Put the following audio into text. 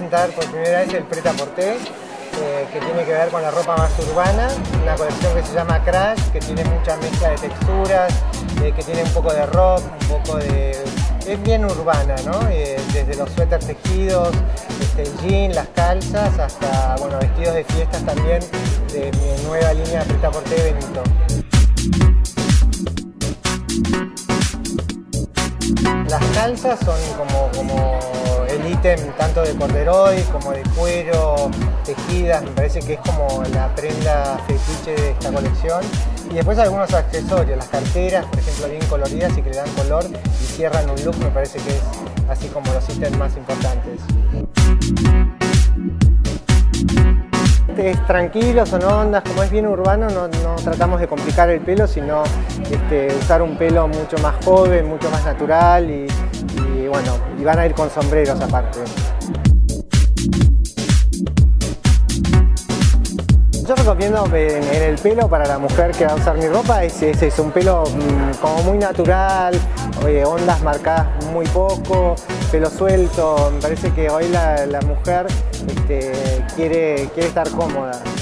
presentar por primera vez el Pret-a-Porter, que tiene que ver con la ropa más urbana, una colección que se llama Crash, que tiene mucha mezcla de texturas, que tiene un poco de rock, un poco de... es bien urbana, ¿no? Desde los suéteres tejidos, el jean, las calzas, hasta bueno, vestidos de fiestas también, de mi nueva línea de Pret-a-Porter Benito. Las calzas son como el ítem tanto de corduroy como de cuero, tejidas, me parece que es como la prenda fetiche de esta colección. Y después algunos accesorios, las carteras, por ejemplo, bien coloridas y que le dan color y cierran un look, me parece que es así como los ítems más importantes. Es tranquilo, son ondas, como es bien urbano, no tratamos de complicar el pelo, sino usar un pelo mucho más joven, mucho más natural y bueno, y van a ir con sombreros aparte. Yo recomiendo en el pelo para la mujer que va a usar mi ropa es un pelo como muy natural, ondas marcadas muy poco, pelo suelto. Me parece que hoy la mujer quiere estar cómoda.